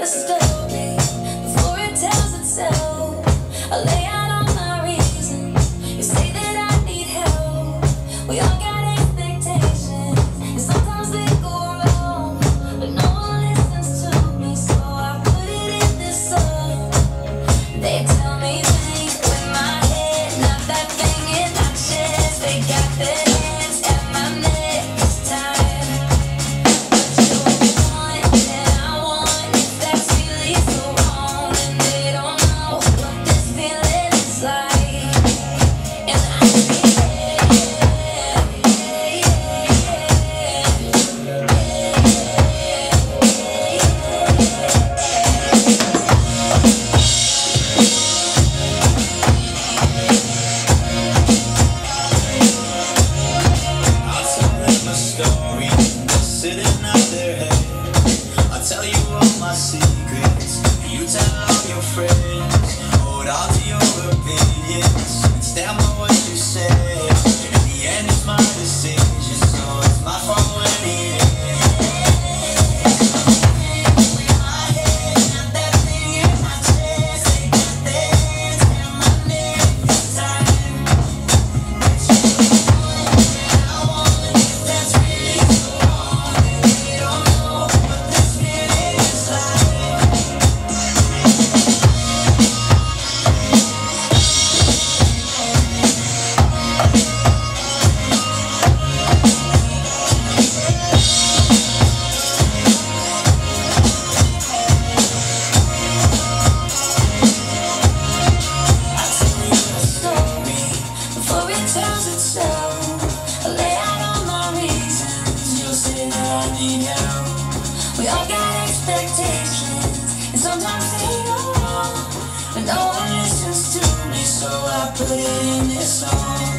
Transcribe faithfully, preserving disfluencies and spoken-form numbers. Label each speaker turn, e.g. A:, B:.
A: a story before it tells itself. I lay out all my reasons. You say that I need help. We all got expectations, and sometimes they go wrong, but no one listens to me, so I put it in this song. They tell me think with my head, not that thing in my chest. They got their hands at my neck this time. But you're the one that I want. If that's really so wrong, and they don't know what this feeling is like. And I say, yeah, yeah,
B: I'll tell them a story that's sitting out their head. I'll tell you all my secrets, you tell all your friends. Hold on to your opinions and stand by what you say. In the end, it's my decision, so it's my fault when it ends. With my head, not that thing in my chest. They got their hands at my neck this time. But you're the one that I want. If that's really so wrong, and they don't know what this feeling is like. I tell you a story before it tells itself. I lay out all my reasons. You'll say that I need help. We all got expectations, and sometimes they go wrong, but no one listens to me, so I put it in this song.